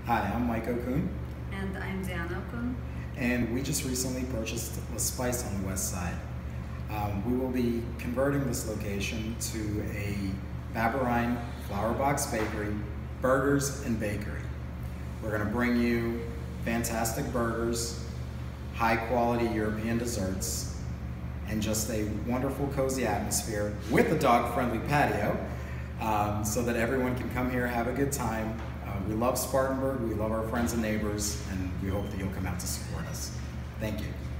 Hi, I'm Mike Okun, And I'm Diana Okun. and we just recently purchased a Spice on the west side. We will be converting this location to a Vaporine flower box bakery, burgers and bakery. We're going to bring you fantastic burgers, high quality European desserts, and just a wonderful cozy atmosphere with a dog friendly patio so that everyone can come here, have a good time. We love Spartanburg, we love our friends and neighbors, and we hope that you'll come out to support us. Thank you.